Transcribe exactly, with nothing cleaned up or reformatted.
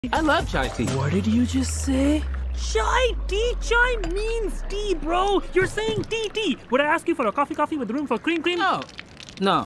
I love chai tea. What did you just say? Chai tea? Chai means tea, bro. You're saying tea, tea. Would I ask you for a coffee, coffee with room for cream, cream? No. No.